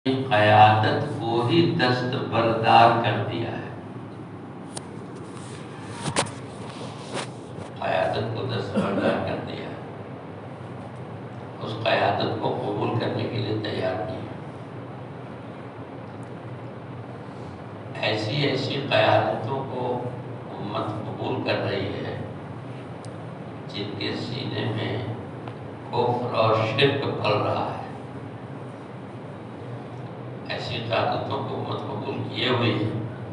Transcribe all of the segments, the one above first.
قیادت کو ہی دستبردار کر دیا ہے. قیادت کو دستبردار کر دیا ہے. اس قیادت کو قبول کرنے کے لیے تیار نہیں ہے. ایسی قیادتوں کو امت قبول کر رہی ہے جن کے سینے میں کفر اور شرک پل رہا ہے. ایسی قیادتوں کو امت قبول کیے ہوئی ہے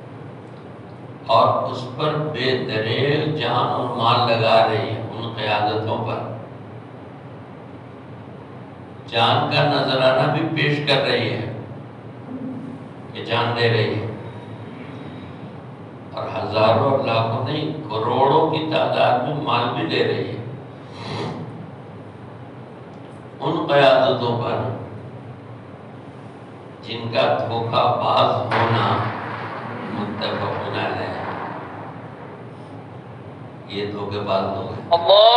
اور اس پر بے دریغ جان اور مال لگا رہی ہے. ان قیادتوں پر جان کا نذرانہ بھی پیش کر رہی ہے کہ جان دے رہی ہے، اور ہزاروں لاکھوں نہیں کروڑوں کی تعداد میں مال بھی دے رہی ہے. ان قیادتوں پر جن کا دھوکہ باز ہونا متفق علیہ ہے. یہ دھوکے باز لوگ ہیں،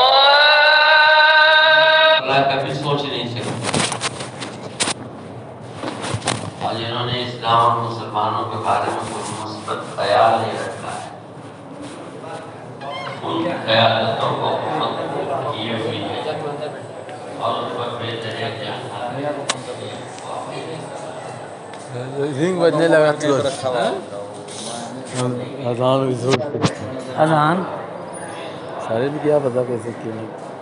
اللہ کبھی سوچ نہیں سکتے. اور جنہوں نے اسلام اور مسلمانوں کے بارے میں کوئی مثبت خیال نہیں رکھا ہے، ان خیالاتوں کو امت کیے ہوئی ہے اور ان پر بے دریغ جان. رنگ بجنے لگا اذان سارے بھی کیا پتا کیسے کیا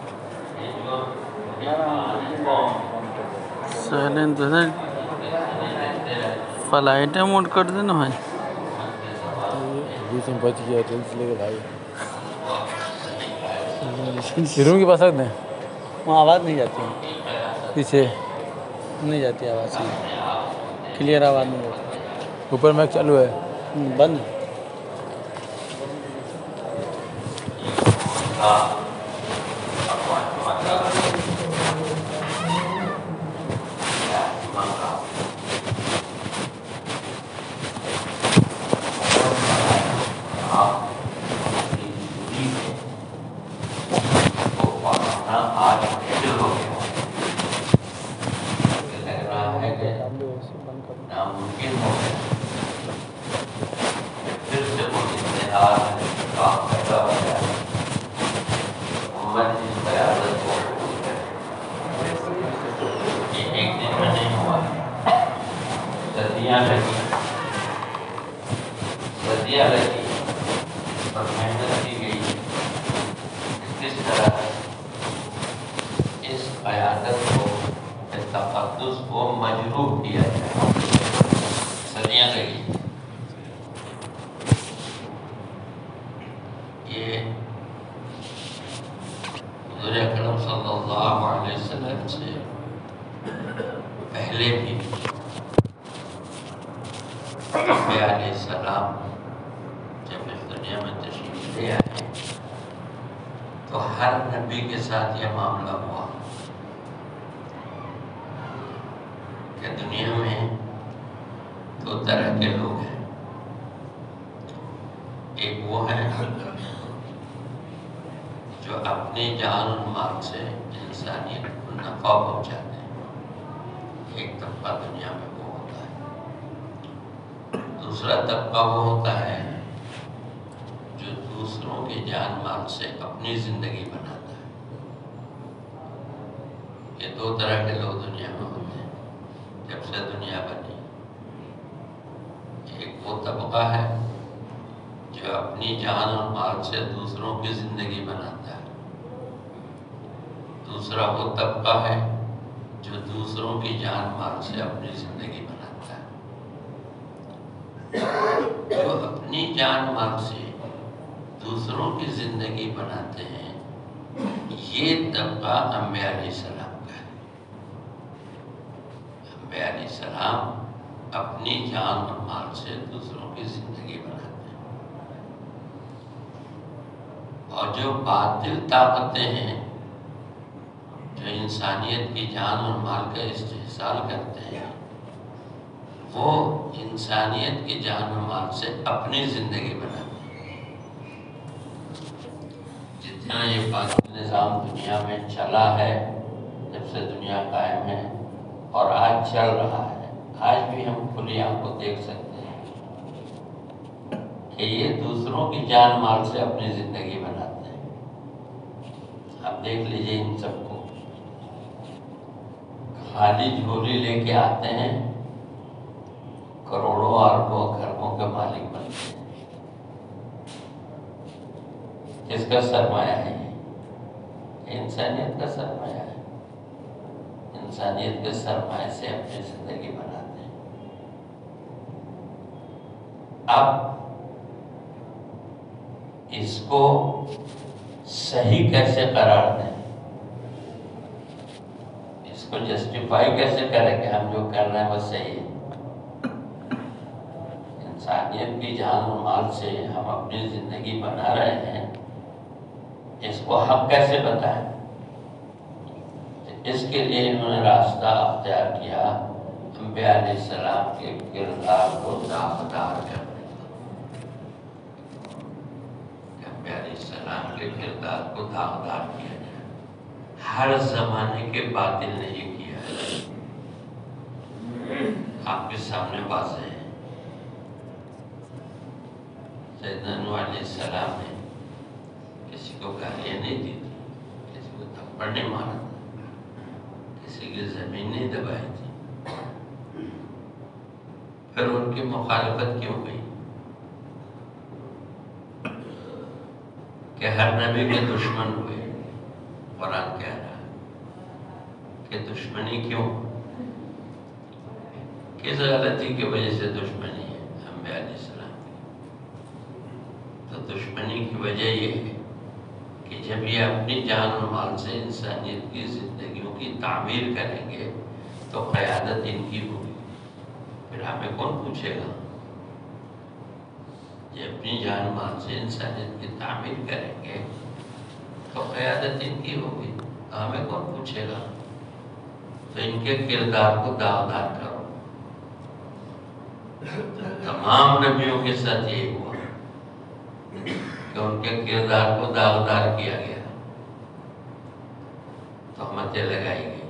فلائٹیں موڈ کر دینا بھائی بیچ میں بچ گیا ٹینس لے کے بھائی روم کے پاس رکھ دیں. وہاں آواز نہیں جاتی ہے، پیچھے نہیں جاتی آواز، کلیئر آواز نہیں جاتی. اوپر میک چالو ہے بند. ناممکن ہو گیا کہ پھر سے وہ اتحاد کام پیدا ہو گیا. امت اس قیادت کو قبول کرے. یہ ایک دن میں نہیں ہوا، صدیاں لگی اور محنت کی گئی. کس طرح اس قیادت کو تقدس کو مجروح کیا جائے. صدیاں لگی. یہ حضور اکرم صلی اللہ علیہ وسلم سے پہلے بھی انبیاء علیہ السلام جب اس دنیا میں تشریف لے آئے تو ہر نبی کے ساتھ یہ معاملہ ہوا کہ دنیا میں دو طرح کے لوگ ہیں. ایک وہ ہیں جو اپنی جان اور مال سے انسانیت کو نفع پہنچاتے ہیں. ایک طبقہ دنیا میں وہ ہوتا ہے. دوسرا طبقہ وہ ہوتا ہے جو دوسروں کی جان مال سے اپنی زندگی بناتا ہے. یہ دو طرح کے لوگ دنیا میں ہوتے ہیں جب سے دنیا بنی. ایک وہ طبقہ ہے جو اپنی جان اور مال سے دوسروں کی زندگی بناتا ہے. دوسرا وہ طبقہ ہے جو دوسروں کی جان مال سے اپنی زندگی بناتا ہے. جو اپنی جان مال سے دوسروں کی زندگی بناتے ہیں یہ طبقہ انبیاء علیہ السلام کا ہے. انبیاء علیہ السلام اپنی جان اور مال سے دوسروں کی زندگی بناتے ہیں. اور جو باطل طاقتیں ہیں جو انسانیت کی جان اور مال کا استحصال کرتے ہیں وہ انسانیت کی جان اور مال سے اپنی زندگی بناتے ہیں. جتنا یہ باطل نظام دنیا میں چلا ہے جب سے دنیا قائم ہے اور آج چل رہا ہے، آج کھلی آنکھوں دیکھ سکتے ہیں کہ یہ دوسروں کی جان مال سے اپنی زندگی بناتے ہیں. آپ دیکھ لیجئے ان سب کو، خالی جھولی لے کے آتے ہیں، کروڑوں اربوں خربوں کے مالک بنتے ہیں. کس کا سرمایہ ہے یہ؟ انسانیت کا سرمایہ ہے. انسانیت کے سرمایہ سے اپنی زندگی بناتے ہیں. اب اس کو صحیح کیسے قرار دیں، اس کو جسٹیفائی کیسے کریں کہ ہم جو کر رہے ہیں وہ صحیح ہے؟ انسانیت کی جان و مال سے ہم اپنی زندگی بنا رہے ہیں، اس کو حق کیسے بتائیں؟ اس کے لیے انہوں نے راستہ اختیار کیا انبیاء علیہ السلام کے کردار کو داغدار کرنے کا. انبیاء علیہ السلام کے کردار کو داغدار کیا جائے، ہر زمانے کے باطل نہیں کیا ہے. آپ کے سامنے واضح ہے، سیدنا نوح علیہ السلام نے کسی کو گالیاں نہیں دی تھی، کسی کو تھپڑ نہیں مارا تھا، کسی کی زمین نہیں دبائی تھی. پھر ان کی مخالفت کیوں ہوئی کہ ہر نبی کے دشمن ہوئے؟ قرآن کہہ رہا ہے کہ دشمنی کیوں، کس غلطی کی وجہ سے دشمنی ہے انبیاء علیہ السلام کی؟ تو دشمنی کی وجہ یہ ہے کہ جب یہ اپنی جان و مال سے انسانیت کی زندگیوں کی تعمیر کریں گے تو قیادت ان کی ہوگی. پھر ہمیں کون پوچھے گا؟ یہ اپنی جان و مال سے انسانیت کی تعمیر کریں گے تو قیادت ان کی ہوگی، تو ہمیں کون پوچھے گا؟ تو ان کے کردار کو داغدار کرو. تمام نبیوں کے ساتھ یہی ہوا کہ ان کے کردار کو داغدار کیا گیا، تہمتیں لگائی گئی،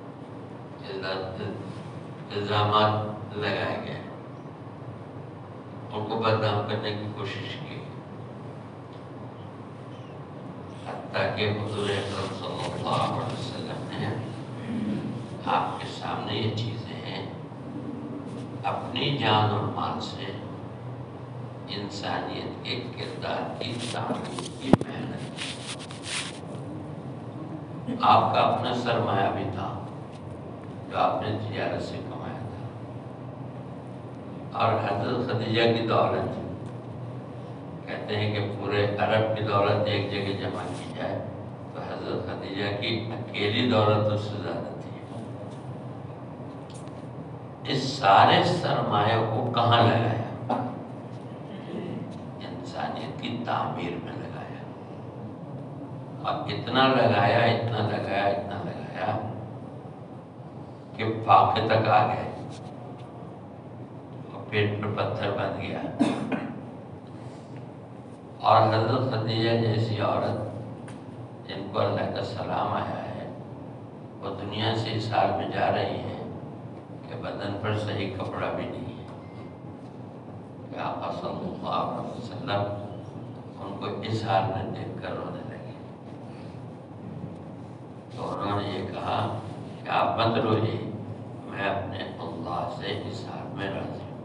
الزامات لگائے گئے، ان کو بدنام کرنے کی کوشش کی، حتیٰ کہ حضور اکرم صلی اللہ علیہ وسلم نے آپ کے سامنے یہ چیزیں ہیں، اپنی جان اور مال سے انسانیت کے کردار کی تعمیر کی محنت. آپ کا اپنا سرمایہ بھی تھا جو آپ نے تجارت سے کمایا تھا، اور حضرت خدیجہ کی دولت، کہتے ہیں کہ پورے عرب کی دولت ایک جگہ جمع کی جائے تو حضرت خدیجہ کی اکیلی دولت اس سے زیادہ تھی. اس سارے سرمایہ کو کہاں لگایا؟ انسانیت کی تعمیر میں لگایا، اور اتنا لگایا کہ فاقے تک آ گئے اور پیٹ پر پتھر بن گیا. اور حضرت خدیجہ جیسی عورت جن کو اللہ کا سلام آیا ہے، وہ دنیا سے اس حال میں جا رہی ہے کہ بدن پر صحیح کپڑا بھی نہیں ہے، کہ آقا صلی اللہ علیہ وسلم ان کو اس حال میں دیکھ کر رونے لگے. تو انہوں نے یہ کہا کہ آپ مت روئیے، میں اپنے اللہ سے اس حال میں راضی ہوں.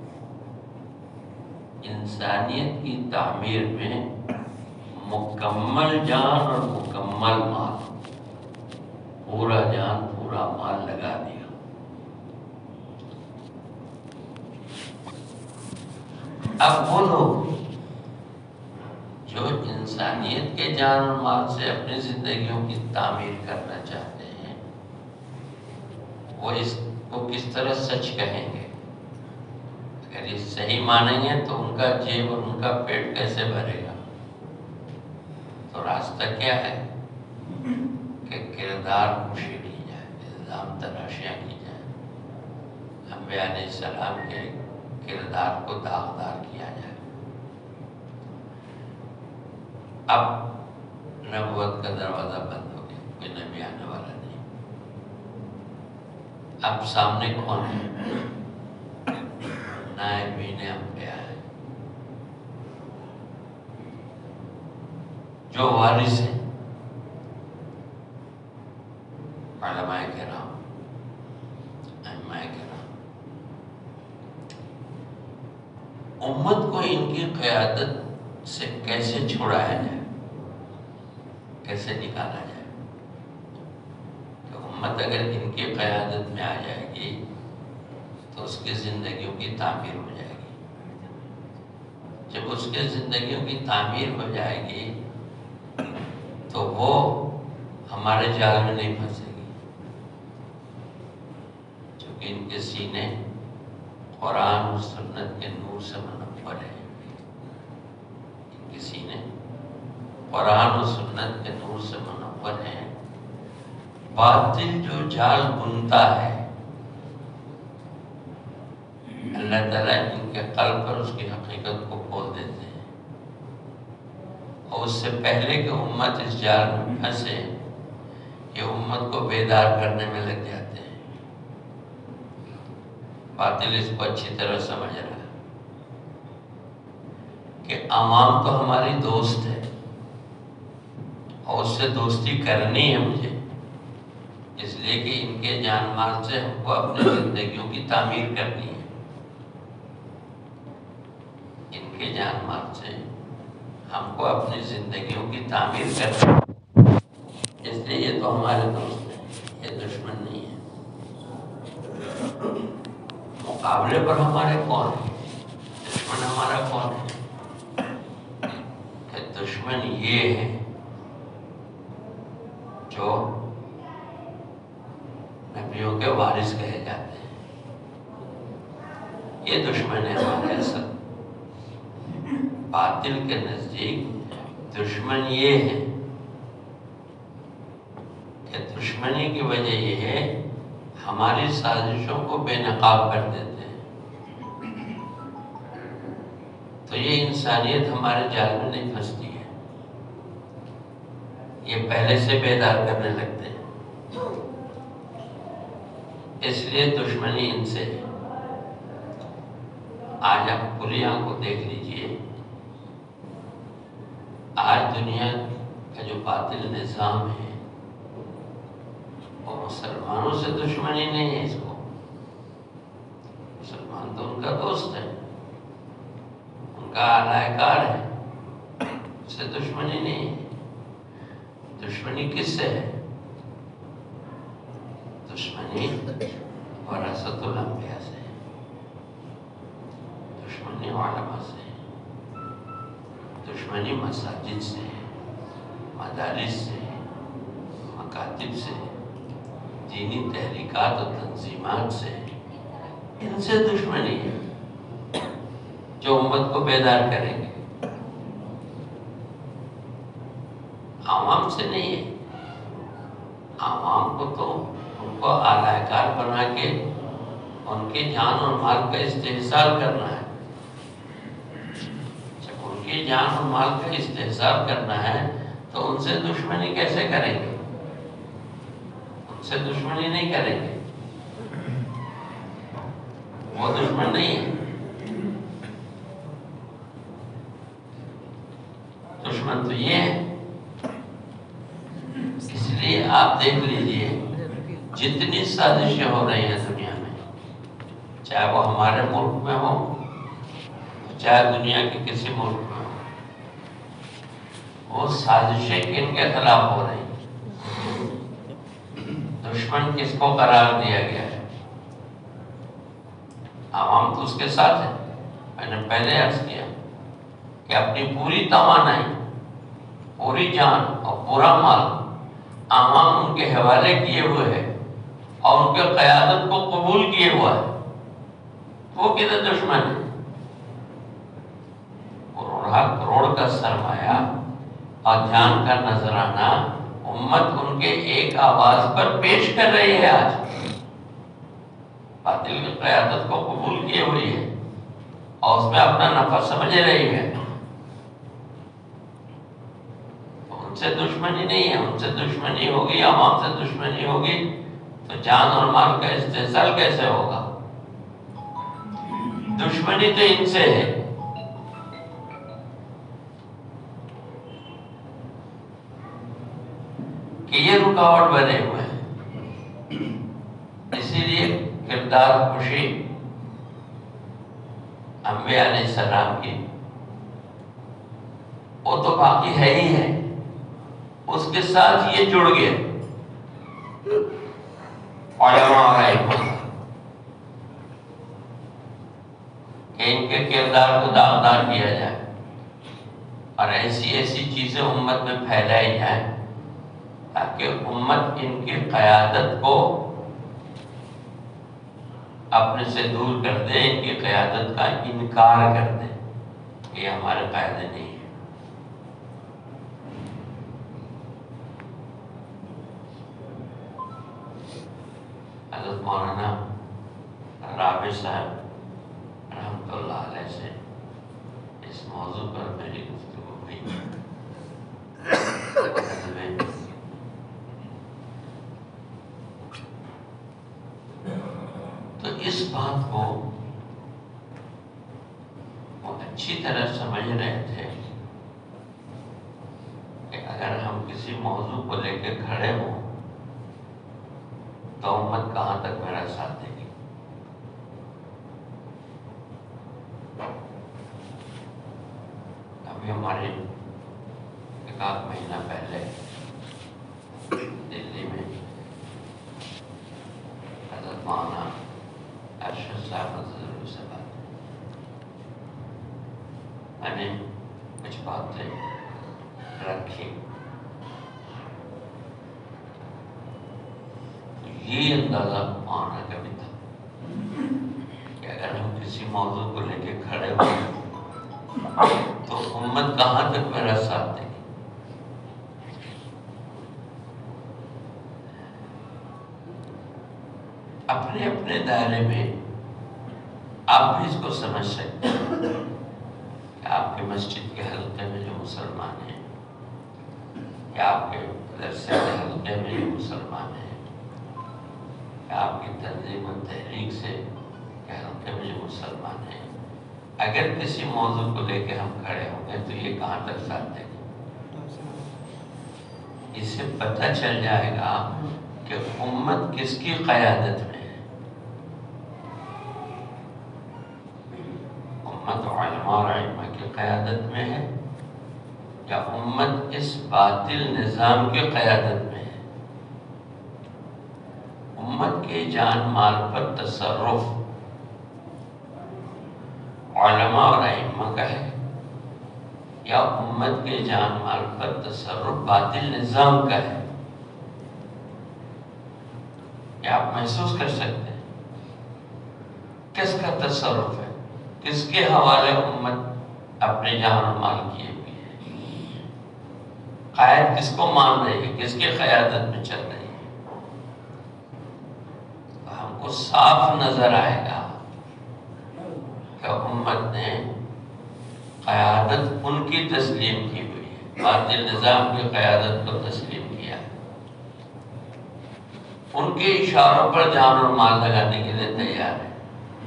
انسانیت کی تعمیر میں مکمل جان اور مکمل مال، پورا جان پورا مال لگا دیا. اب وہ لوگ جو انسانیت کے جان اور مال سے اپنی زندگیوں کی تعمیر کرنا چاہتے ہیں، وہ کس طرح سچ کہیں گے؟ اگر یہ صحیح مانیں گے تو ان کا جیب اور ان کا پیٹ کیسے بھرے گا؟ تو راستہ کیا ہے کہ کردار کشی کی جائے، الزام تراشیاں کی جائیں، انبیاء علیہ السلام کے کردار کو داغدار کیا جائے. اب نبوت کا دروازہ بند ہو گیا، کوئی نبی آنے والا نہیں. اب سامنے کون ہے؟ نائبین انبیاء ہے، جو وارث ہیں علماء کرام، ائمہ کرام، امت کو ان کی قیادت سے کیسے چھڑایا جائے، کیسے نکالا جائے؟ کہ امت اگر ان کی قیادت میں آ جائے گی تو اس کی زندگیوں کی تعمیر ہو جائے گی۔ جب اس کی زندگیوں کی تعمیر ہو جائے گی تو وہ ہمارے جال میں نہیں پھنسے گی، چونکہ ان کے سینے قرآن اور سنت کے نور سے منور ہے۔ ان کے سینے قرآن اور سنت کے نور سے منور ہیں۔ باطل جو جال بنتا ہے، اللہ تعالیٰ ان کے قلب پر اس کی حقیقت کو کھول دیتے ہیں، اور اس سے پہلے کہ امت اس جال میں پھنسے یہ امت کو بیدار کرنے میں لگ جاتے ہیں۔ باطل اس کو اچھی طرح سمجھ رہا ہے کہ عوام تو ہماری دوست ہے اور اس سے دوستی کرنی ہے مجھے، اس لیے کہ ان کے جان مال سے ہم کو اپنی زندگیوں کی تعمیر کرنی ہے۔ ان کے جان مال سے ہم کو اپنی زندگیوں کی تعمیر کرنی ہے، اس لیے یہ تو ہمارے دوست ہیں، یہ دشمن نہیں ہے۔ مقابلے پر ہمارے کون ہے؟ دشمن ہمارا کون ہے؟ کہ دشمن یہ ہے جو نبیوں کے وارث کہے جاتے ہیں، یہ دشمن ہے ہمارے اصل۔ باطل کے نزدیک دشمن یہ ہے کہ دشمنی کی وجہ یہ ہے ہماری سازشوں کو بے نقاب کر دیتے ہیں، تو یہ انسانیت ہمارے جال میں نہیں پھنستی ہے، یہ پہلے سے بیدار کرنے لگتے ہیں، اس لیے دشمنی ان سے ہے۔ آج آپ کھلی آنکھوں کو دیکھ لیجئے، آج دنیا کا جو باطل نظام ہے اور مسلمانوں سے دشمنی نہیں ہے، اس کو مسلمان تو ان کا دوست ہے، ان کا اعلی کار ہے، اس سے دشمنی نہیں ہے۔ دشمنی کس سے ہے؟ دشمنی وراثت الانبیاء سے ہے، دشمنی علماء سے ہے، دشمنی مساجد سے ہے، مدارس سے ہے، مکاتب سے ہے، دینی تحریکات و تنظیمات سے ہے، ان سے دشمنی ہے جو امت کو بیدار کریں گے، عوام سے نہیں ہے۔ عوام کو تو ان کو اعلی کار بنا کے ان کی جان اور مال کا استحصال کرنا ہے۔ جب ان کی جان اور مال کا استحصال کرنا ہے تو ان سے دشمنی کیسے کریں گے؟ ان سے دشمنی نہیں کریں گے، وہ دشمن نہیں ہے۔ دشمن تو یہ ہے۔ اس لیے آپ دیکھ لیجئے جتنی سازشیں ہو رہی ہیں دنیا میں، چاہے وہ ہمارے ملک میں ہو چاہے دنیا کے کسی ملک میں ہو، وہ سازشیں کن کے خلاف ہو رہی ہیں؟ دشمن کس کو قرار دیا گیا ہے؟ عوام تو اس کے ساتھ ہے۔ میں نے پہلے عرض کیا کہ اپنی پوری توانائی، پوری جان اور پورا مال عوام ان کے حوالے کیے ہوئے ہے اور ان کے قیادت کو قبول کیے ہوا ہے، وہ کدھر دشمن ہے؟ کروڑ کا سرمایہ اور دھیان کا نذرانہ امت ان کے ایک آواز پر پیش کر رہی ہے، آج باطل کی قیادت کو قبول کیے ہوئی ہے اور اس میں اپنا نفع سمجھ رہی ہے۔ ان سے دشمنی نہیں ہے، ان سے دشمنی ہوگی، عوام سے دشمنی ہوگی تو جان اور مال کا استحصال کیسے ہوگا؟ دشمن دشمنی تو ان سے ہے، کہ یہ رکاوٹ بنے ہوئے ہیں. اسی لیے کردار کشی انبیاء علیہ السلام کی وہ تو باقی ہے ہی ہے، اس کے ساتھ یہ جڑ گیا علماء اور ائمہ کہ ان کے کردار کو داغدار کیا جائے اور ایسی ایسی چیزیں امت میں پھیلائی جائیں تاکہ امت ان کی قیادت کو اپنے سے دور کر دے، ان کی قیادت کا انکار کر دے کہ یہ ہمارے قائد نہیں ہے. حضرت مولانا رابع صاحب رحمۃ اللہ علیہ سے اس موضوع پر میری گفتگو ہوئی. تو اس بات کو وہ اچھی طرح سمجھ رہے تھے کہ اگر ہم کسی موضوع کو لے کے کھڑے ہوں تو امت کہاں تک میرا ساتھ دے گی. ابھی ہمارے ایک آدھ مہینہ پہلے دلی میں حضرت مولانا ارشد صاحب سے بات میں نے کچھ باتیں رکھی. یہ اندازہ آنا کا بھی تھا کہ اگر ہم کسی موضوع کو لے کے کھڑے ہوئے تو امت کہاں تک میرا ساتھ دے گی. اپنے اپنے دائرے میں آپ بھی اس کو سمجھ سکتے ہیں کہ آپ کے مسجد کے حلقے میں جو مسلمان ہیں یا آپ کے مدرسے کے حلقے میں جو مسلمان ہیں، آپ کی تنظیم و تحریک سے کہ حلقے میں جو مسلمان ہیں، اگر کسی موضوع کو لے کے ہم کھڑے ہوں گے تو یہ کہاں تک ساتھ دیں گے. اس سے پتہ چل جائے گا کہ امت کس کی قیادت میں ہے. امت علماء اور ائمہ کی قیادت میں ہے یا امت اس باطل نظام کی قیادت میں ہے. امت کے جان مال پر تصرف علماء اور ائمہ کا ہے یا امت کے جان مال پر تصرف باطل نظام کا ہے. کیا آپ محسوس کر سکتے ہیں کس کا تصرف ہے، کس کے حوالے امت اپنے جان و مال کیے ہوئی ہے. قائد کس کو مان رہی ہے، کس کی قیادت میں چل رہی ہے. کو صاف نظر آئے گا کہ امت نے قیادت ان کی تسلیم کی ہوئی ہے، باطل نظام کی قیادت کو تسلیم کیا، ان کے اشاروں پر جان اور مال لگانے کے لیے تیار ہے.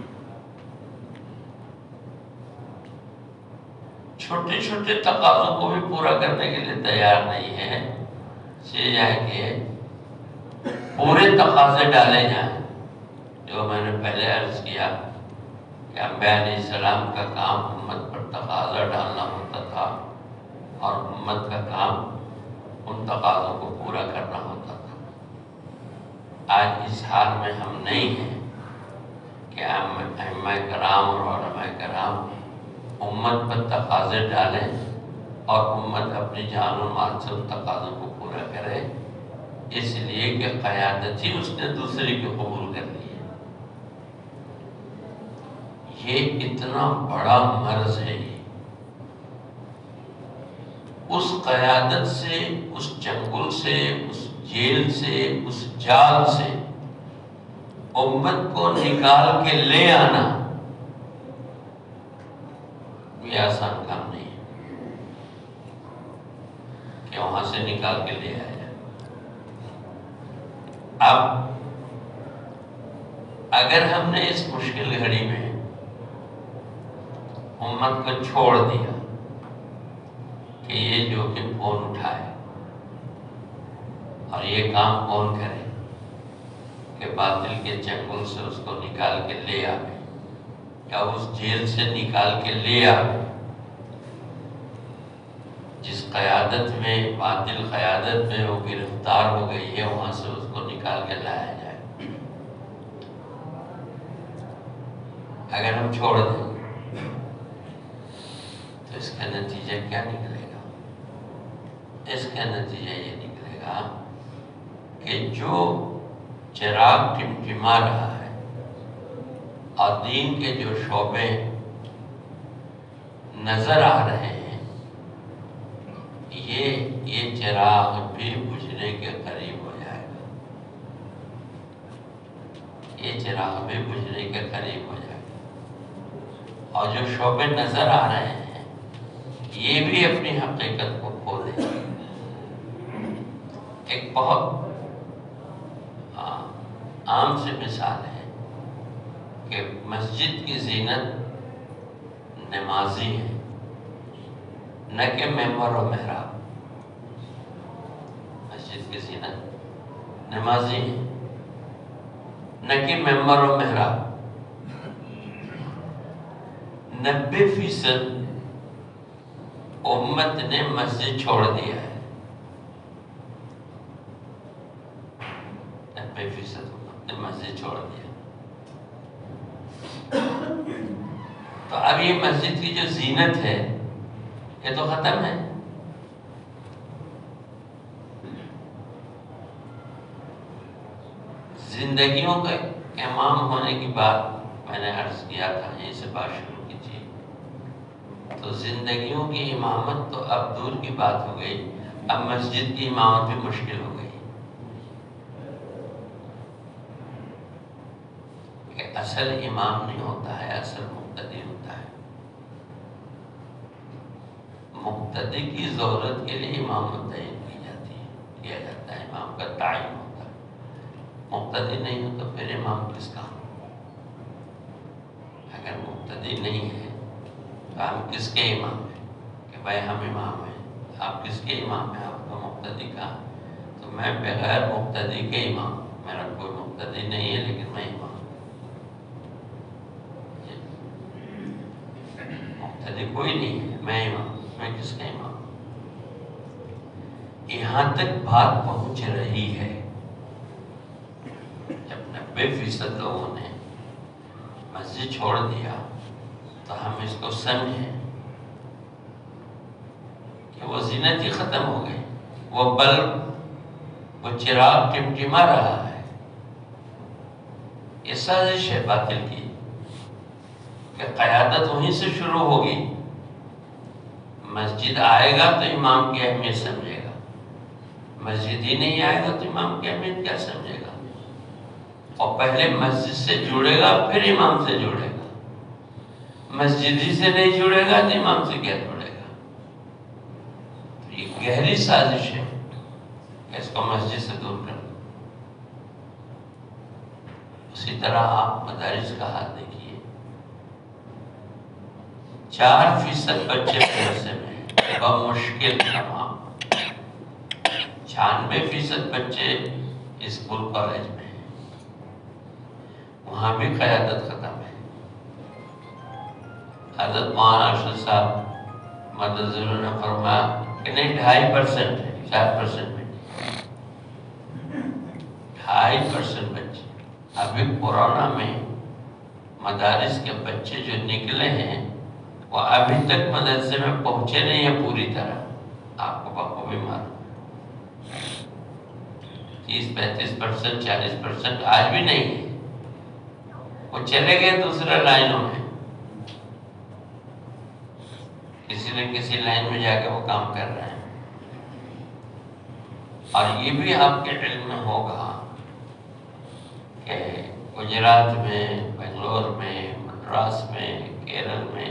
چھوٹے چھوٹے تقاضوں کو بھی پورا کرنے کے لیے تیار نہیں ہے. یہ ہے کہ پورے تقاضے ڈالے جائیں. جو میں نے پہلے عرض کیا کہ انبیاء علیہ السلام کا کام امت پر تقاضا ڈالنا ہوتا تھا اور امت کا کام ان تقاضوں کو پورا کرنا ہوتا تھا. آج اس حال میں ہم نہیں ہیں کہ ائمہ کرام اور علماء کرام امت پر تقاضے ڈالیں اور امت اپنی جان و مال سے ان تقاضوں کو پورا کرے، اس لیے کہ قیادت ہی اس نے دوسری کو قبول کر لی. یہ اتنا بڑا مرض ہے. اس قیادت سے، اس چنگل سے، اس جیل سے، اس جال سے امت کو نکال کے لے آنا یہ آسان کام نہیں ہے کہ وہاں سے نکال کے لے آیا. اب اگر ہم نے اس مشکل گھڑی میں امت کو چھوڑ دیا کہ یہ جوخم کون اٹھائے اور یہ کام کون کرے کہ باطل کے چنگل سے اس کو نکال کے لے آئے یا اس جیل سے نکال کے لے آئے جس قیادت میں باطل قیادت میں وہ گرفتار ہو گئی ہے، وہاں سے اس کو نکال کے لایا جائے۔ اگر ہم چھوڑ دیں تو اس کا نتیجہ کیا نکلے گا؟ اس کا نتیجہ یہ نکلے گا کہ جو چراغ ٹمٹما رہا ہے اور دین کے جو شعبے نظر آ رہے ہیں، یہ چراغ بھی بجھنے کے قریب ہو جائے گا، یہ چراغ بھی بجھنے کے قریب ہو جائے گا، اور جو شعبے نظر آ رہے ہیں یہ بھی اپنی حقیقت کو کھو دیں گے۔ ایک بہت عام سی مثال ہے کہ مسجد کی زینت نمازی ہے، نہ کہ ممبر و محراب۔ مسجد کی زینت نمازی ہے، نہ کہ ممبر و محراب۔ 90% امت نے مسجد چھوڑ دیا ہے، 90% امت نے مسجد چھوڑ دیا۔ تو اب یہ مسجد کی جو زینت ہے یہ تو ختم ہے۔ زندگیوں کا امام ہونے کی بات میں نے عرض کیا تھا، یہیں سے بات شروع کی تھی۔ تو زندگیوں کی امامت تو اب دور کی بات ہو گئی، اب مسجد کی امامت بھی مشکل ہو گئی کہ اصل امام نہیں ہوتا ہے، اصل مقتدی ہوتا ہے۔ مقتدی کی ضرورت کے لیے امامت تعین کی جاتی ہے، کیا جاتا ہے، امام کا تعین ہوتا ہے۔ مقتدی نہیں ہو تو پھر امام کس کا؟ اگر مقتدی نہیں ہے تو ہم کس کے امام ہیں؟ کہ بھائی ہم امام ہیں، آپ کس کے امام ہیں؟ آپ کا مقتدی کہاں؟ تو میں بغیر مقتدی کے امام، میرا کوئی مقتدی نہیں ہے لیکن میں امام۔ مقتدی کوئی نہیں ہے، میں امام، میں کس کا امام؟ یہاں تک بات پہنچ رہی ہے جب 90% لوگوں نے مسجد چھوڑ دیا تو ہم اس کو سمجھیں کہ وہ زینت ہی ختم ہو گئی، وہ بلب، وہ چراغ ٹمٹما رہا ہے۔ یہ سازش ہے باطل کی کہ قیادت وہیں سے شروع ہوگی۔ مسجد آئے گا تو امام کی اہمیت سمجھے گا، مسجد ہی نہیں آئے گا تو امام کی اہمیت کیا سمجھے گا؟ اور پہلے مسجد سے جڑے گا پھر امام سے جڑے گا، مسجد ہی سے نہیں جڑے گا تو امام سے کیا جڑے گا؟ تو یہ گہری سازش ہے کہ اس کو مسجد سے دور کر دو۔ اسی طرح آپ مدارس کا حال دیکھیے، 4% بچے مدرسے میں ہیں، بمشکل تمام 96% بچے اسکول کالج میں ہیں، وہاں بھی قیادت ختم ہے۔ حضرت مولانا ارشد صاحب مدد ضرور نے فرمایا کہ نہیں 2.5% ہے، 4% میں 2.5% بچے۔ ابھی کورونا میں مدارس کے بچے جو نکلے ہیں وہ ابھی تک مدرسے میں پہنچے نہیں ہیں پوری طرح، آپ کو بخوبی معلوم۔ 30-35%، 40% آج بھی نہیں ہے، وہ چلے گئے دوسرے لائنوں میں، کسی نہ کسی لائن میں جا کے وہ کام کر رہے ہیں۔ اور یہ بھی آپ کے علم میں ہوگا کہ گجرات میں، بنگلور میں، مدراس میں، کیرل میں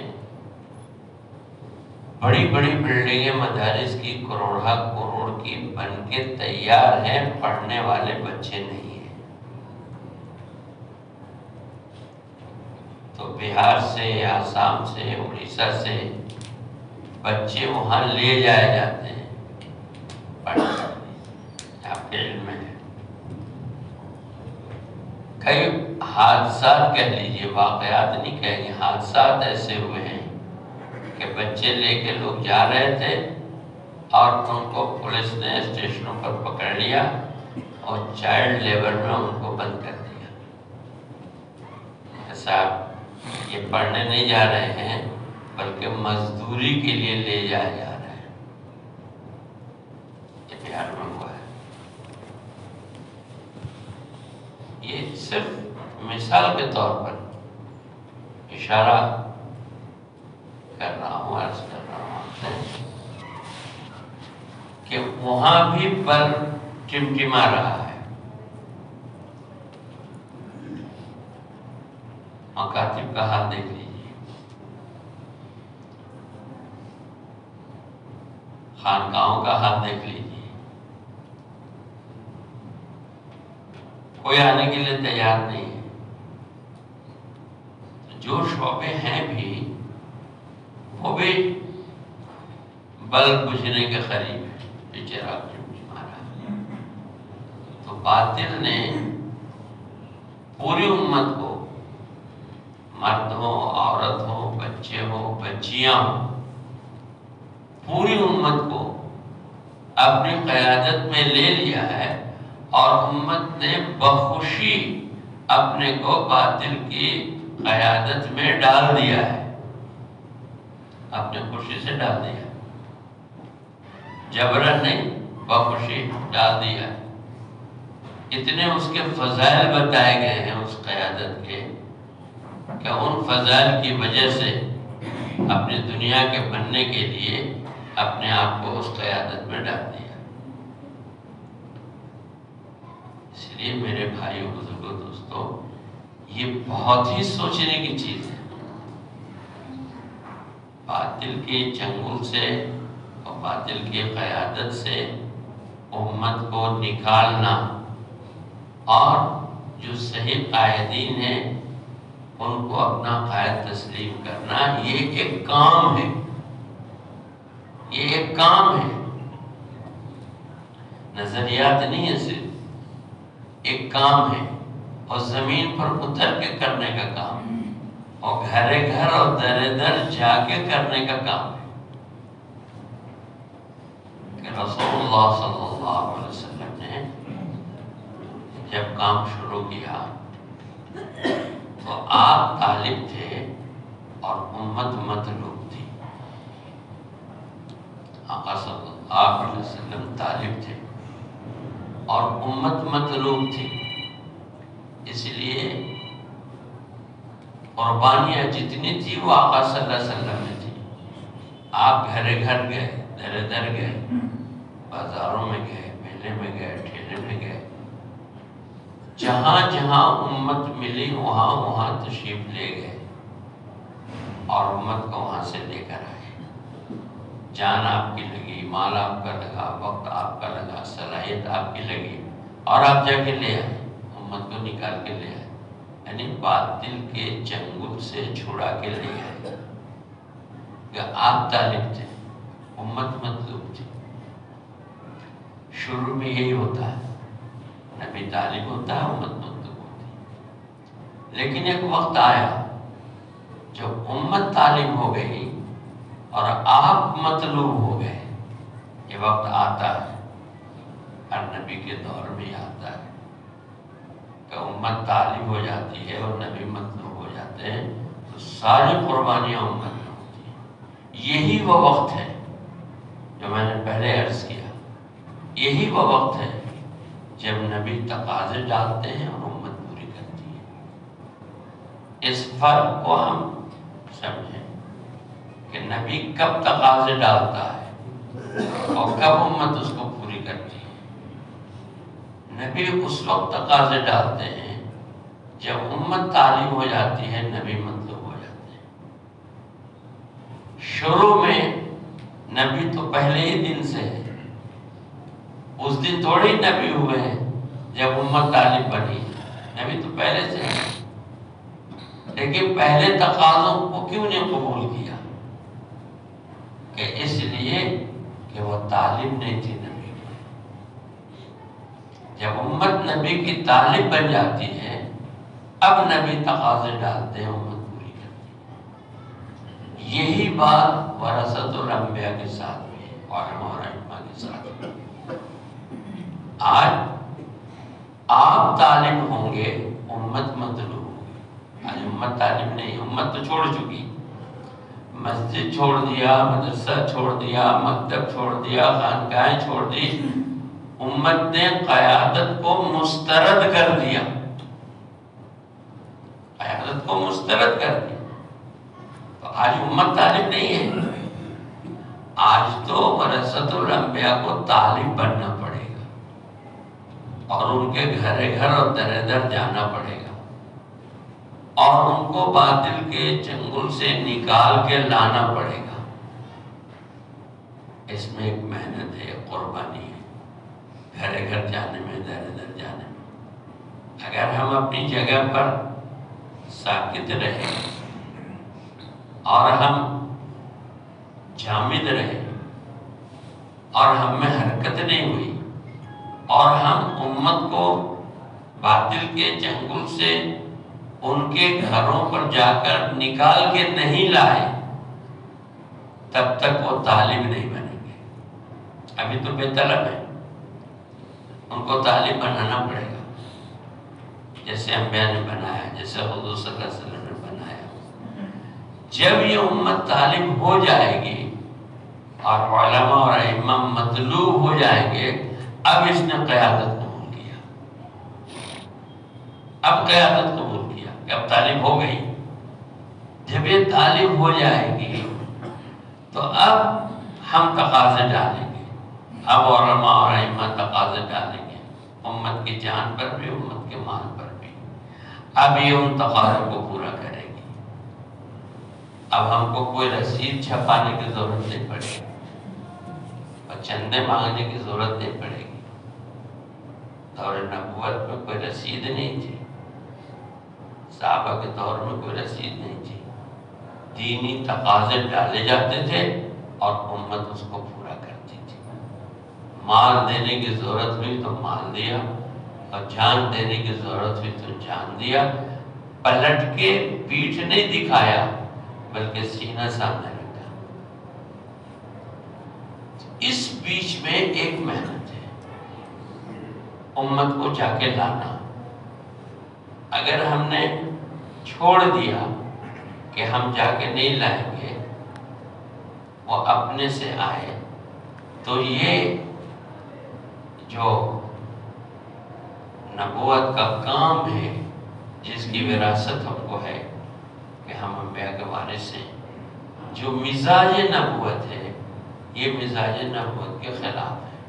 بڑی بڑی بلڈنگیں مدارس کی کروڑہ کروڑ کی بن کے تیار ہیں، پڑھنے والے بچے نہیں ہیں۔ تو بہار سے، آسام سے، اڑیسہ سے بچے وہاں لے جائے جاتے ہیں پڑھنے، آپ کے علم میں ہے۔ کئی حادثات کہہ لیجیے، واقعات نہیں کہیں گے، حادثات ایسے ہوئے ہیں کہ بچے لے کے لوگ جا رہے تھے اور ان کو پولیس نے اسٹیشنوں پر پکڑ لیا اور چائلڈ لیبر میں ان کو بند کر دیا کہ صاحب یہ پڑھنے نہیں جا رہے ہیں بلکہ مزدوری کے لیے لے جائے جا رہے ہیں۔ یہ بہار میں ہوا ہے۔ یہ صرف مثال کے طور پر اشارہ کر رہا ہوں، عرض کر رہا ہوں آپ سے کہ وہاں بھی پر ٹمٹما رہا ہے۔ مکاتب کا حال دیکھ لیجیے، خانقاہوں کا حال دیکھ لیجیے، کوئی آنے کے لیے تیار نہیں ہے۔ جو شعبے ہیں بھی وہ بھی بلب بجھنے کے قریب ہے، چراغ ٹمٹما رہا ہے۔ تو باطل نے پوری امت کو، مرد ہو، عورت ہو، بچے ہو، بچیاں ہو، پوری امت کو اپنی قیادت میں لے لیا ہے اور امت نے بخوشی اپنے کو باطل کی قیادت میں ڈال دیا ہے، اپنے خوشی سے ڈال دیا، جبرن نہیں، بخوشی ڈال دیا۔ اتنے اس کے فضائل بتائے گئے ہیں اس قیادت کے کہ ان فضائل کی وجہ سے اپنی دنیا کے بننے کے لیے اپنے آپ کو اس قیادت میں ڈال دیا۔ اس لیے میرے بھائیو، بزرگوں، دوستو، یہ بہت ہی سوچنے کی چیز ہے۔ باطل کے چنگل سے اور باطل کی قیادت سے امت کو نکالنا اور جو صحیح قائدین ہیں ان کو اپنا قائد تسلیم کرنا، یہ ایک کام ہے، یہ ایک کام ہے، نظریات نہیں ہے، صرف ایک کام ہے اور زمین پر اتر کے کرنے کا کام ہے اور گھر گھر اور در در جا کے کرنے کا کام ہے۔ کہ رسول اللہ صلی اللہ علیہ وسلم نے جب کام شروع کیا تو آپ طالب تھے اور امت مطلوب تھی۔ آقا صلی اللہ علیہ وسلم طالب تھے اور امت مطلوب تھی۔ اس لیے قربانیاں جتنی تھی وہ آقا صلی اللہ علیہ وسلم میں تھی۔ آپ گھر گھر گئے، در در گئے، بازاروں میں گئے، میلے میں گئے، ٹھیلے میں گئے، جہاں جہاں امت ملی وہاں وہاں تشریف لے گئے اور امت کو وہاں سے لے کر آئے۔ جان آپ کی لگی، مال آپ کا لگا، وقت آپ کا لگا، صلاحیت آپ کی لگی اور آپ جا کے لے آئے، امت کو نکال کے لے آئے، یعنی باطل کے چنگل سے چھڑا کے لے آئے۔ کہ آپ طالب تھے، امت مطلوب تھی۔ شروع میں یہی ہوتا ہے، نبی طالب ہوتا ہے، امت مطلوب ہوتی ہے۔ لیکن ایک وقت آیا جب امت طالب ہو گئی اور آپ مطلوب ہو گئے۔ یہ وقت آتا ہے، ہر نبی کے دور میں ہی آتا ہے کہ امت طالب ہو جاتی ہے اور نبی مطلوب ہو جاتے ہیں تو ساری قربانیاں امت میں ہوتی ہیں۔ یہی وہ وقت ہے جو میں نے پہلے عرض کیا، یہی وہ وقت ہے جب نبی تقاضے ڈالتے ہیں اور امت پوری کرتی ہے۔ اس فرق کو ہم سمجھیں کہ نبی کب تقاضے ڈالتا ہے اور کب امت اس کو پوری کرتی ہے۔ نبی اس وقت تقاضے ڈالتے ہیں جب امت تعلیم ہو جاتی ہے، نبی مطلوب ہو جاتے ہیں۔ شروع میں نبی تو پہلے ہی دن سے ہے، اس دن تھوڑی نبی ہوئے ہیں جب امت طالب بنی، نبی تو پہلے سے ہے۔ لیکن پہلے تقاضوں کو کیوں نہیں قبول کیا؟ کہ اس لیے کہ وہ طالب نہیں تھی نبی کی۔ جب امت نبی کی طالب بن جاتی ہے، اب نبی تقاضے ڈالتے ہیں، امت پوری کرتی ہے۔ یہی بات ورثۃ الانبیاء کے ساتھ بھی ہے، علماء اور ائمہ کے ساتھ بھی۔ آج آپ طالب ہوں گے، امت مطلوب ہوگی۔ آج امت طالب نہیں، امت تو چھوڑ چکی، مسجد چھوڑ دیا، مدرسہ چھوڑ دیا، مکتب چھوڑ دیا، خانقاہیں چھوڑ دی، امت نے قیادت کو مسترد کر دیا، قیادت کو مسترد کر دیا۔ تو آج امت طالب نہیں ہے، آج تو ورثۃ الانبیاء کو طالب بننا پڑے گا، اور ان کے گھر گھر اور در در جانا پڑے گا، اور ان کو باطل کے چنگل سے نکال کے لانا پڑے گا۔ اس میں ایک محنت ہے، ایک قربانی ہے، گھر گھر جانے میں، در در جانے میں۔ اگر ہم اپنی جگہ پر ساکت رہے اور ہم جامد رہے اور ہم میں حرکت نہیں ہوئی، اور ہم امت کو باطل کے چنگل سے ان کے گھروں پر جا کر نکال کے نہیں لائے، تب تک وہ طالب نہیں بنیں گے۔ ابھی تو بے طلب ہے، ان کو طالب بنانا پڑے گا، جیسے انبیاء نے بنایا، جیسے حضور صلی اللہ علیہ وسلم نے بنایا۔ جب یہ امت طالب ہو جائے گی اور علماء اور ائمہ مطلوب ہو جائیں گے، اب اس نے قیادت قبول کیا، اب قیادت قبول کیا کہ اب طالب ہو گئی۔ جب یہ طالب ہو جائے گی تو اب ہم تقاضے ڈالیں گے، اب علماء اور ائمہ تقاضے ڈالیں گے، امت کی جان پر بھی، امت کے مال پر بھی۔ اب یہ ان تقاضوں کو پورا کرے گی۔ اب ہم کو کوئی رسید چھپانے کی ضرورت نہیں پڑے گی، اور چندے مانگنے کی ضرورت نہیں پڑے گی۔ دور نبوت میں کوئی رسید نہیں تھی، صحابہ کے دور میں کوئی رسید نہیں تھی، دینی تقاضے ڈالے جاتے تھے اور امت اس کو پورا کرتی تھی۔ مال دینے کی ضرورت ہوئی تو مال دیا، اور جان دینے کی ضرورت ہوئی تو جان دیا۔ پلٹ کے پیٹھ نہیں دکھایا، بلکہ سینہ سامنے رکھا۔ اس بیچ میں ایک محنت ہے، امت کو جا کے لانا۔ اگر ہم نے چھوڑ دیا کہ ہم جا کے نہیں لائیں گے، وہ اپنے سے آئے، تو یہ جو نبوت کا کام ہے، جس کی وراثت ہم کو ہے کہ ہم انبیاء کے وارث ہیں، جو مزاج نبوت ہے، یہ مزاج نبوت کے خلاف ہے۔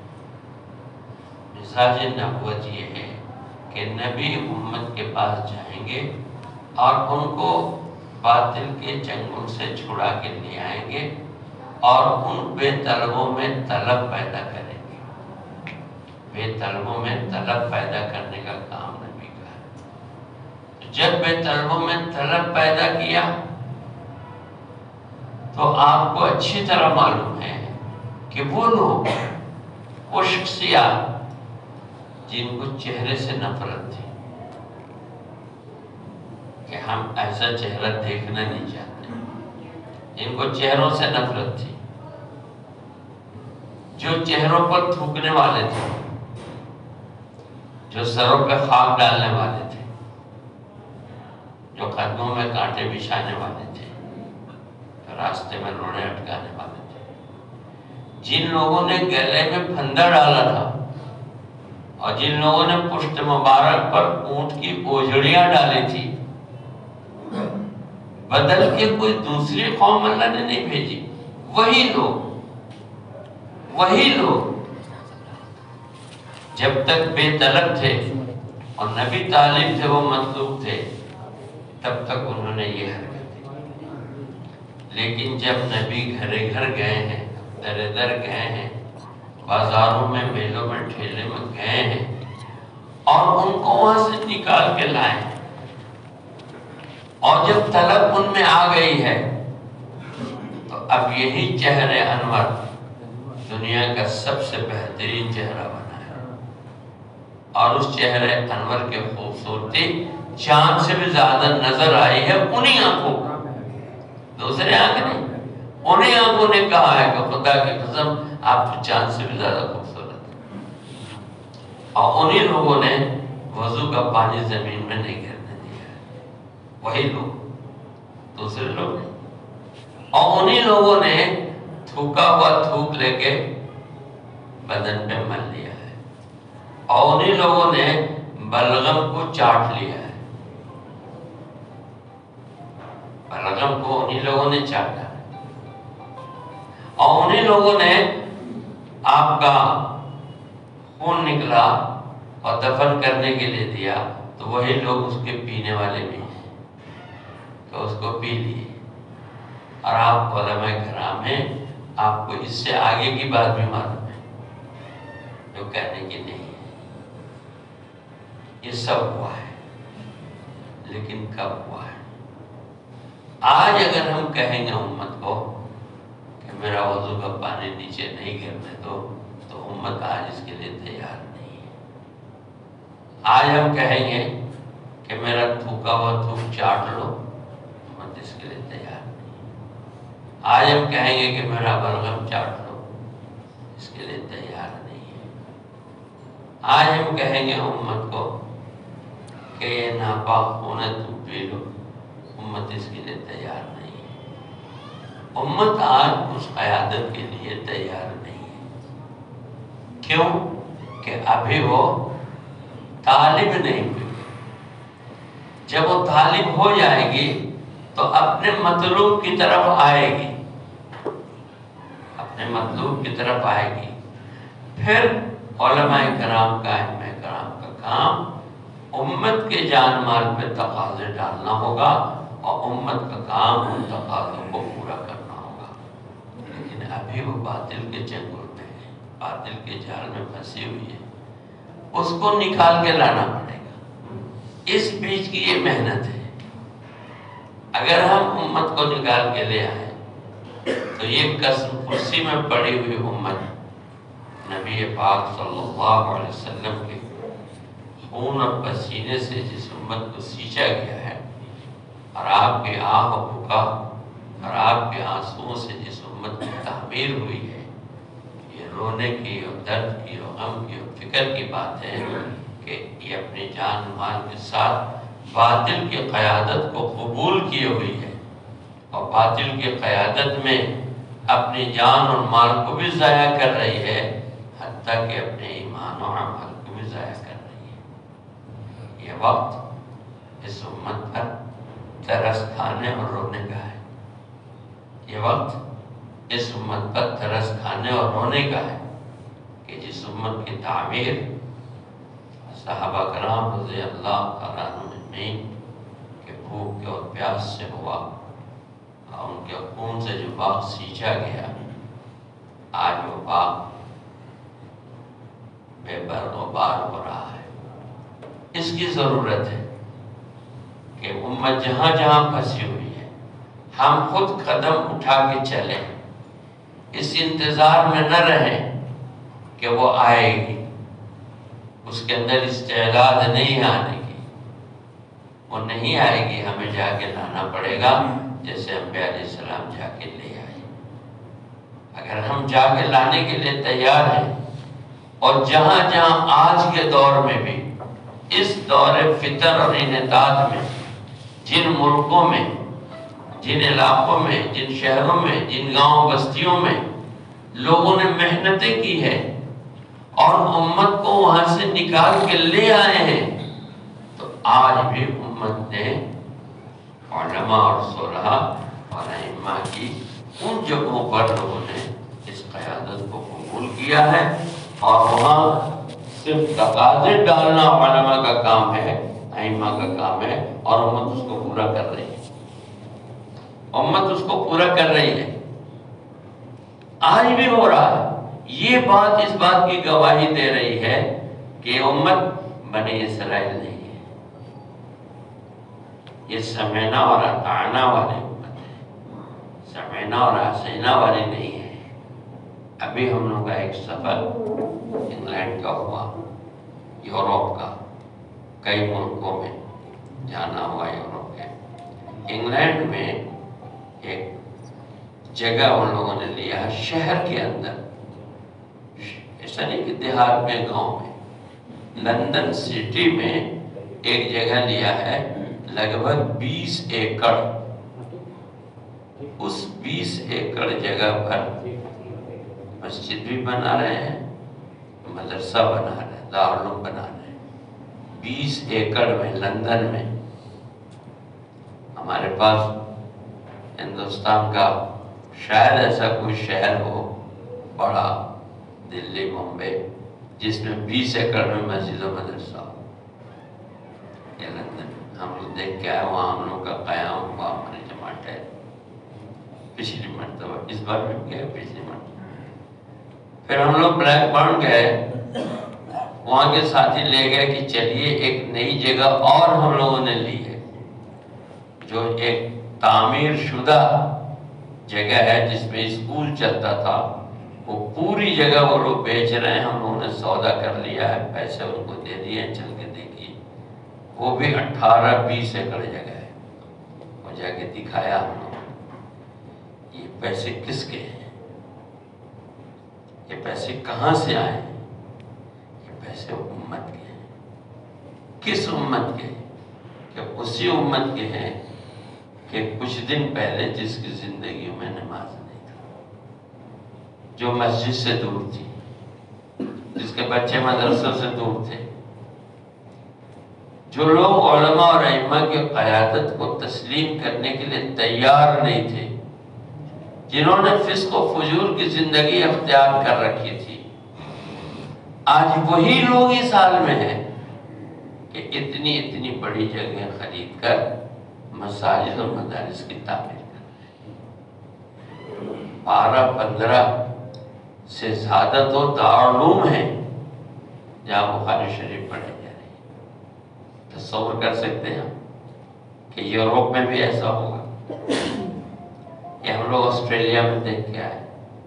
مزاج نبوت یہ ہے کہ نبی امت کے پاس جائیں گے اور ان کو باطل کے چنگل سے چھڑا کے لے آئیں گے، اور ان بے طلبوں میں طلب پیدا کریں گے۔ بے طلبوں میں طلب پیدا کرنے کا کام نبی کا ہے۔ جب بے طلبوں میں طلب پیدا کیا تو آپ کو اچھی طرح معلوم ہے کہ وہ لوگ، وہ شخصیات جن کو چہرے سے نفرت تھی کہ ہم ایسا چہرہ دیکھنا نہیں چاہتے، جن کو چہروں سے نفرت تھی، جو چہروں پر تھوکنے والے تھے، جو سروں پہ خاک ڈالنے والے تھے، جو قدموں میں کانٹے بچھانے والے تھے، راستے میں روڑے اٹکانے والے تھے، جن لوگوں نے گلے میں پھندا ڈالا تھا، اور جن لوگوں نے پشت مبارک پر اونٹ کی اوجڑیاں ڈالی تھی، بدل کے کوئی دوسری قوم اللہ نے نہیں بھیجی، وہی لوگ جب تک بے طلب تھے اور نبی طالب تھے، وہ مطلوب تھے، تب تک انہوں نے یہ حرکت کی۔ لیکن جب نبی گھر گھر گئے ہیں، در در گئے ہیں، بازاروں میں، میلوں میں، ٹھیلے میں گئے ہیں، اور ان کو وہاں سے نکال کے لائے، اور جب طلب ان میں آ گئی ہے تو اب یہی چہرے انور دنیا کا سب سے بہترین چہرہ بنا ہے، اور اس چہرے انور کی خوبصورتی چاند سے بھی زیادہ نظر آئی ہے انہی آنکھوں کو، دوسرے آنکھ نہیں، انہی آنکھوں نے کہا ہے کہ خدا کی قسم آپ تو چاند سے بھی زیادہ خوبصورت ہیں، اور انہی لوگوں نے وضو کا پانی زمین میں نہیں گرنے دیا ہے، وہی لوگ، دوسرے لوگ نہیں، اور انہی لوگوں نے تھوکا ہوا تھوک لے کے بدن پہ مل لیا ہے، اور انہی لوگوں نے بلغم کو چاٹ لیا ہے، بلغم کو انہی لوگوں نے چاٹا ہے، اور انہی لوگوں نے آپ کا خون نکلا اور دفن کرنے کے لیے دیا، تو وہی لوگ اس کے پینے والے بھی ہیں کہ اس کو پی لیے، اور آپ علماء کرام ہیں، آپ کو اس سے آگے کی بات بھی معلوم ہے جو کہنے کی نہیں ہے، یہ سب ہوا ہے، لیکن کب ہوا ہے؟ آج اگر ہم کہیں گے امت کو کہ میرا وضو کا پانی نیچے نہیں گرنے دو، تو امت آج اس کے لیے تیار نہیں ہے۔ آج ہم کہیں گے کہ میرا تھوکا ہوا تھوک چاٹ لو، امت اس کے لیے تیار نہیں ہے۔ آج ہم کہیں گے کہ میرا بلغم چاٹ لو، اس کے لیے تیار نہیں ہے۔ آج ہم کہیں گے امت کو کہ یہ ناپاک خون ہے تم پی لو، امت اس کے لیے تیار نہیں ہے۔ امت آج اس قیادت کے لیے تیار نہیں ہے، کیوں کہ ابھی وہ طالب نہیں ہوئی۔ جب وہ طالب ہو جائے گی تو اپنے مطلوب کی طرف آئے گی، اپنے مطلوب کی طرف آئے گی، پھر علماء کرام کا، ائمہ کرام کا کام امت کے جان مال پہ تقاضے ڈالنا ہوگا، اور امت کا کام ان تقاضوں کو پورا کرنا ہوگا۔ لیکن ابھی وہ باطل کے چنگل میں ہے، باطل کے جال میں پھنسی ہوئی ہے، اس کو نکال کے لانا پڑے گا۔ اس بیچ کی یہ محنت ہے۔ اگر ہم امت کو نکال کے لے آئے تو یہ قسم کرسی میں پڑی ہوئی امت نبی پاک صلی اللہ علیہ وسلم کے خون اور پسینے سے جس امت کو سینچا گیا ہے، اور آپ کے آہ و بکا اور آپ کے آنسوؤں سے جس امت کی تعمیر ہوئی ہے، یہ رونے کی اور درد کی اور غم کی اور فکر کی بات ہے کہ یہ اپنی جان مال کے ساتھ باطل کی قیادت کو قبول کی ہوئی ہے، اور باطل کی قیادت میں اپنی جان اور مال کو بھی ضائع کر رہی ہے، حتیٰ کہ اپنے ایمان و عمل کو بھی ضائع کر رہی ہے۔ یہ وقت اس امت پر ترس کھانے اور رونے کا ہے، یہ وقت اس امت پر ترس کھانے اور رونے کا ہے کہ جس امت کی تعمیر صحابہ کرام رضی اللہ تعالیٰ عنہ اجمعین کے بھوک اور پیاس سے ہوا، اور ان کے خون سے جو باغ سینچا گیا، آج وہ باغ بے برگ و بار ہو رہا ہے۔ اس کی ضرورت ہے کہ امت جہاں جہاں پھنسی ہوئی ہے، ہم خود قدم اٹھا کے چلیں، اس انتظار میں نہ رہیں کہ وہ آئے گی، اس کے اندر استعداد نہیں آنے کی، وہ نہیں آئے گی، ہمیں جا کے لانا پڑے گا جیسے انبیاء علیہ السلام جا کے لے آئے۔ اگر ہم جا کے لانے کے لیے تیار ہیں، اور جہاں جہاں آج کے دور میں بھی، اس دور فتن اور انحطاط میں، جن ملکوں میں، جن علاقوں میں، جن شہروں میں، جن گاؤں بستیوں میں لوگوں نے محنتیں کی ہے اور امت کو وہاں سے نکال کے لے آئے ہیں، تو آج بھی امت نے علماء اور صلحاء اور ائمہ کی ان جگہوں پر لوگوں نے اس قیادت کو قبول کیا ہے، اور وہاں صرف تقاضے ڈالنا علماء کا کام ہے، ائمہ کا کام ہے، اور امت اس کو پورا کر رہی ہے، امت اس کو پورا کر رہی ہے، آج بھی ہو رہا ہے۔ یہ بات اس بات کی گواہی دے رہی ہے کہ امت بنی اسرائیل نہیں ہے، یہ سمینا اور اطاعنا والی امت ہے، سمینا اور حسینا والی نہیں ہے۔ ابھی ہم لوگ کا ایک سفر انگلینڈ کا ہوا، یورپ کا، کئی ملکوں میں جانا ہوا یورپ کے۔ انگلینڈ میں ایک جگہ ان لوگوں نے لیا شہر کے اندر، ایسا نہیں کہ دیہات میں، گاؤں میں، لندن سٹی میں ایک جگہ لیا ہے لگ بھگ 20 ایکڑ۔ اس 20 ایکڑ جگہ پر مسجد بھی بنا رہے ہیں، مدرسہ بنا رہے ہیں، دارالعلوم بنا رہے ہیں، 20 ایکڑ میں لندن میں۔ ہمارے پاس ہندوستان کا شاید ایسا کوئی شہر ہو بڑا، دلی، ممبئی، جس میں 20 ایکڑ میں مسجد و مدرسہ ہو۔ یہ لندن ہم لوگ دیکھ کے آئے، وہاں ہم لوگ کا قیام ہوا، ہماری جماعت ہے، پچھلی مرتبہ، اس بار بھی گئے، پچھلی مرتبہ۔ پھر ہم لوگ بلیک برن گئے، وہاں کے ساتھی لے گئے کہ چلیے ایک نئی جگہ اور ہم لوگوں نے لی ہے، جو ایک تعمیر شدہ جگہ ہے جس میں اسکول چلتا تھا، وہ پوری جگہ وہ لوگ بیچ رہے ہیں، ہم لوگوں نے سودا کر لیا ہے، پیسے ان کو دے دیے، چل کے دیکھیے، وہ بھی 18-20 ایکڑ جگہ ہے۔ وہ جا کے دکھایا ہم لوگوں نے، یہ پیسے کس کے ہیں، یہ پیسے کہاں سے آئے ہیں؟ یہ پیسے امت کے ہیں۔ کس امت کے؟ کہ اسی امت کے ہیں کہ کچھ دن پہلے جس کی زندگیوں میں نماز نہیں تھا، جو مسجد سے دور تھی، جس کے بچے مدرسوں سے دور تھے، جو لوگ علماء اور ائمہ کی قیادت کو تسلیم کرنے کے لیے تیار نہیں تھے، جنہوں نے فسق و فجور کی زندگی اختیار کر رکھی تھی، آج وہی لوگ اس حال میں ہیں کہ اتنی بڑی جگہیں خرید کر مساجد اور مدارس کی تعمیر کر رہے ہیں۔ 12-15 سے زیادہ تو دارالعلوم ہیں جہاں بخاری شریف پڑھے جا رہے ہیں۔ تصور کر سکتے ہیں کہ یورپ میں بھی ایسا ہوگا؟ یہ ہم لوگ آسٹریلیا میں دیکھ کے آئے،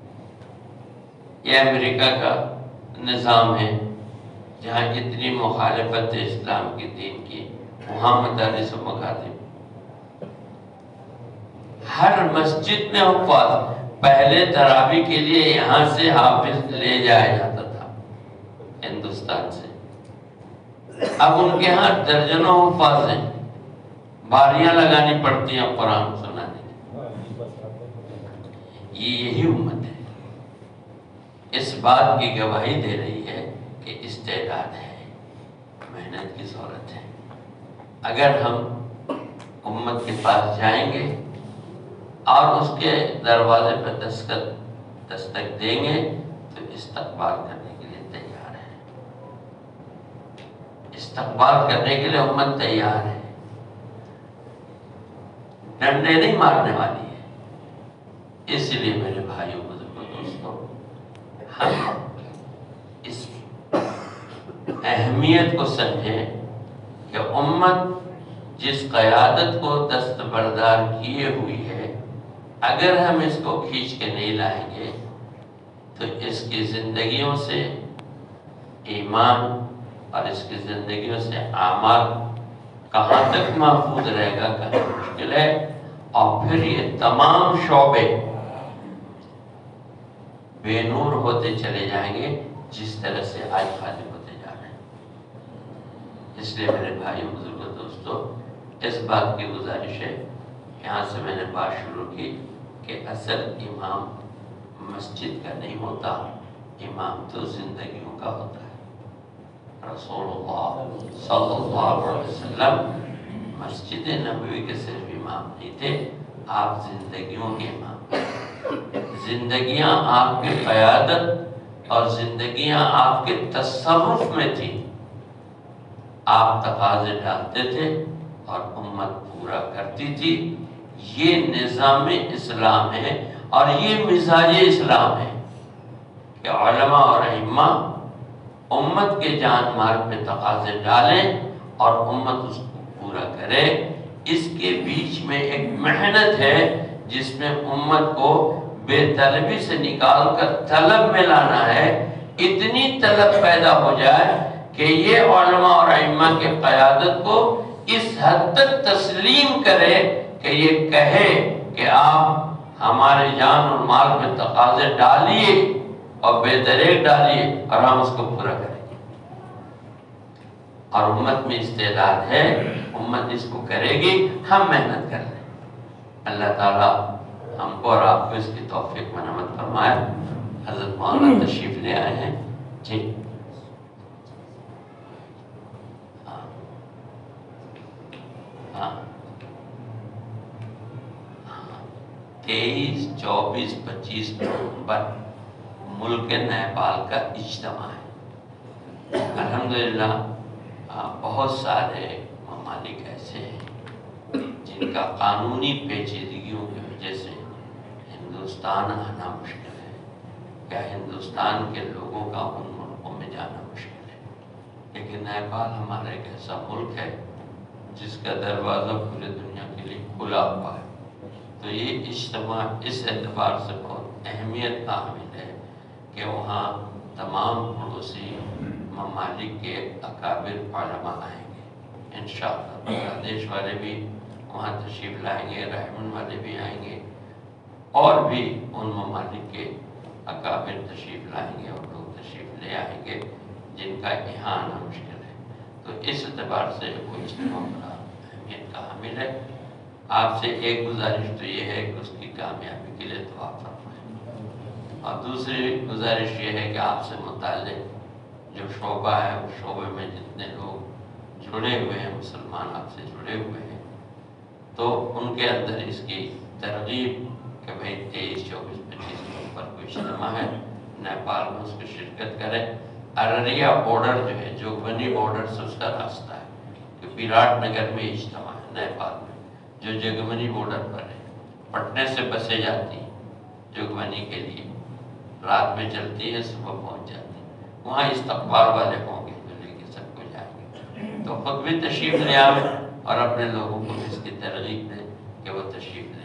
یہ امریکہ کا نظام ہے جہاں اتنی مخالفت ہے اسلام کے دین کی، وہاں مدارس و مکاتب، ہر مسجد میں حفاظ۔ پہلے تراویح کے لیے یہاں سے حافظ لے جایا جاتا تھا ہندوستان سے، اب ان کے ہاں درجنوں حفاظ ہیں، باریاں لگانی پڑتی ہیں قرآن سنانے کی۔ یہی امت ہے، اس بات کی گواہی دے رہی ہے کہ استعداد ہے، محنت کی ضرورت ہے۔ اگر ہم امت کے پاس جائیں گے اور اس کے دروازے پہ دستک دیں گے تو استقبال کرنے کے لیے تیار ہے، استقبال کرنے کے لیے امت تیار ہے، ڈنڈے نہیں مارنے والی ہے۔ اس لیے میرے بھائیوں، بزرگوں، دوستوں، ہم اس اہمیت کو سمجھیں کہ امت جس قیادت کو دستبردار کیے ہوئی ہے، اگر ہم اس کو کھینچ کے نہیں لائیں گے تو اس کی زندگیوں سے ایمان اور اس کی زندگیوں سے اعمال کہاں تک محفوظ رہے گا، کہنا مشکل ہے۔ اور پھر یہ تمام شعبے بے نور ہوتے چلے جائیں گے جس طرح سے آج خالی ہوتے جا رہے ہیں۔ اس لیے میرے بھائیوں، بزرگوں، دوستوں، اس بات کی گزارش ہے، یہاں سے میں نے بات شروع کی کہ اصل امام مسجد کا نہیں ہوتا، امام تو زندگیوں کا ہوتا ہے۔ رسول اللہ صلی اللہ علیہ وسلم مسجد نبوی کے صرف امام نہیں تھے، آپ زندگیوں کے امام، زندگیاں آپ کی قیادت اور زندگیاں آپ کے تصرف میں تھی، آپ تقاضے ڈالتے تھے اور امت پورا کرتی تھی۔ یہ نظام اسلام ہے اور یہ مزاج اسلام ہے کہ علماء اور ائمہ امت کے جان مال پہ تقاضے ڈالیں اور امت اس کو پورا کرے۔ اس کے بیچ میں ایک محنت ہے جس میں امت کو بے طلبی سے نکال کر طلب میں لانا ہے. اتنی طلب پیدا ہو جائے کہ یہ علماء اور ائمہ کے قیادت کو اس حد تک تسلیم کرے کہ یہ کہے کہ آپ ہمارے جان اور مال میں تقاضے ڈالیے اور بے دریغ ڈالیے اور ہم اس کو پورا کریں گے. اور امت میں استعداد ہے، امت اس کو کرے گی، ہم محنت کر لیں. اللہ تعالیٰ ہم کو اور آپ کو اس کی توفیق منعمت فرمائے. حضرت مولانا تشریف لے آئے ہیں. جی ہاں 23، 24، 25 نومبر ملک نیپال کا اجتماع ہے. الحمدللہ بہت سارے ممالک ایسے ہیں جن کا قانونی پیچیدگیوں کی وجہ سے ہندوستان آنا مشکل ہے یا ہندوستان کے لوگوں کا ان ملکوں میں جانا مشکل ہے. لیکن نیپال ہمارا ایک ایسا ملک ہے جس کا دروازہ پورے دنیا کے لیے کھلا ہوا ہے. تو یہ اجتماع اس اعتبار سے بہت اہمیت کا حامل ہے کہ وہاں تمام پڑوسی ممالک کے اکابر علماء آئیں گے. انشاءاللہ بنگلہ دیش والے بھی وہاں تشریف لائیں گے، رحمن والے بھی آئیں گے، اور بھی ان ممالک کے اکابر تشریف لائیں گے اور لوگ تشریف لے آئیں گے جن کا یہاں آنا مشکل ہے. تو اس اعتبار سے وہ اجتماع بڑا اہمیت کا حامل ہے. آپ سے ایک گزارش تو یہ ہے کہ اس کی کامیابی کے لیے دعا فرمائیں، اور دوسری گزارش یہ ہے کہ آپ سے متعلق جو شعبہ ہے اس شعبے میں جتنے لوگ جڑے ہوئے ہیں، مسلمان آپ سے جڑے ہوئے ہیں، تو ان کے اندر اس کی ترغیب کہ بھئی 23، 24، 25 نومبر کو اجتماع ہے، نیپال میں اس کی شرکت کریں. ارریا بارڈر جو ہے، جوگبنی بارڈر سے اس کا راستہ ہے کہ وراٹ نگر میں اجتماع ہے نیپال میں، جو جوگبنی بارڈر پر ہے. پٹنے سے بسیں جاتی ہیں جوگبنی کے لیے، رات میں چلتی ہیں، صبح پہنچ جاتی ہیں. وہاں استقبال والے ہوں گے جو لے کے سب کو جائیں گے. تو خود بھی تشریف لے آئیں اور اپنے لوگوں کو بھی اس کی ترغیب دیں کہ وہ تشریف لے